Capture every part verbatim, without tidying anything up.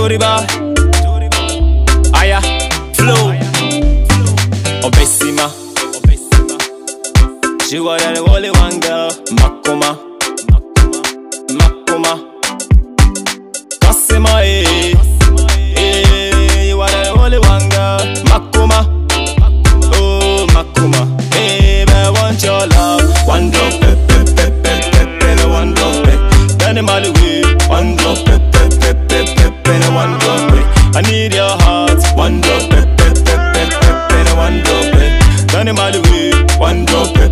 Toriba, Aya, Flow, Obesima. She was the only one girl, Makoma, Makoma, Kasima, eh, eh, you are the only one girl, Makoma, oh Makoma, baby, I want your love, one drop, pep, pep, pep, pep, pep, pep, one drop, pep, then I'm all the way, one drop, pep, pep, pep, pep, pep, pep, one drop, pep, I need your heart, one drop, pep, pep, pep, pep, pep, pep, one drop, pep, then I'm all the way, one drop, pep.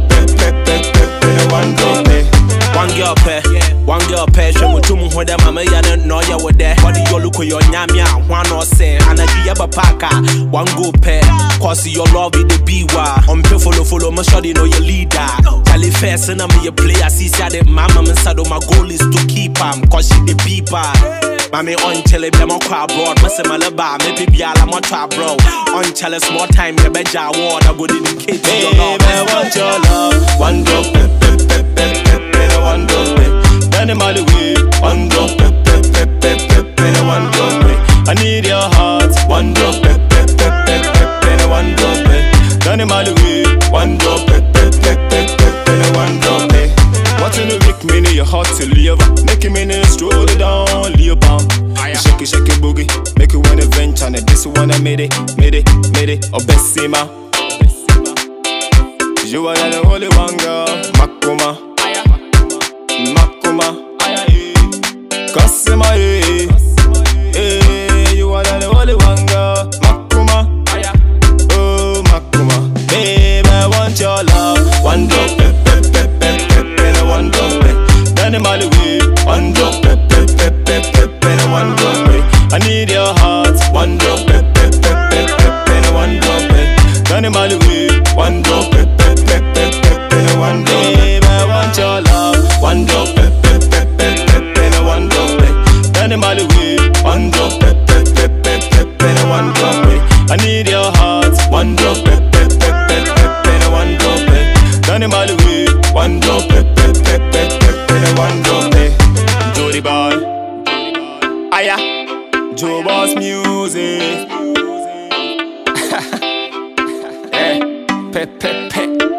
One girl pair, one girl pair. She mo tumu ho dem mama ya no ya wo there. Body you look your nyamia, one or say, and I give a paka. One go pair, cause your love is the B Y. On pe follow follow, my shawty know your leader. Tally first and I'm your player. See say mama me said my goal is to keep am, cause she the beeper. Mami on chele be mo kwa abroad, me say my leba, me pe bia la mo twa bro. On chele small time me beja award, I go dedicate to your love. I want your love, one drop, pep, pep, pep, pep, pep, pep, one drop, pep. Then I'm all the way, one drop, pep, pep, pep, pep, pep, pep, one drop, pep. I need your heart, one drop, pep, pep, pep, pep, pep, pep, one drop, pep. Then I'm all the way, one drop, pep, pep, pep, pep, pep, pep, one drop, pep. What in the week, mini, your heart to live. Make a minute, stroll it down, leave on. Shake it, shake it, boogie. Make it one event, and this one I made it, made it, made it. Obesima. You are the only one girl, Makoma, Makoma, Kasima, eh, eh, you are the only one girl, Makoma, oh Makoma, baby, I want your love, one drop, pep, pep, pep, pep, pep, pep, one drop, pep, then I'm all the way, one drop, pep, pep, pep, pep, pep, pep, one drop, pep, I need your heart, one drop, pep, pep, pep, pep, pep, pep, one drop, pep, then I'm all the way, one drop, pep. One drop, baby, I want your love. One drop, pep, pep, pep, pep, pep, pep, one drop, pep. Then I'm all the way. One drop, pep, pep, pep, pep, pep, pep, one drop, pep. I need your heart. One drop, pep, pep, pep, pep, pep, pep, one drop, pep. Then I'm all the way. One drop, pep, pep, pep, pep, pep, pep, one drop, pep. Jody Ball, Aya, Joe Boss Music. Eh, pep, pep, pep.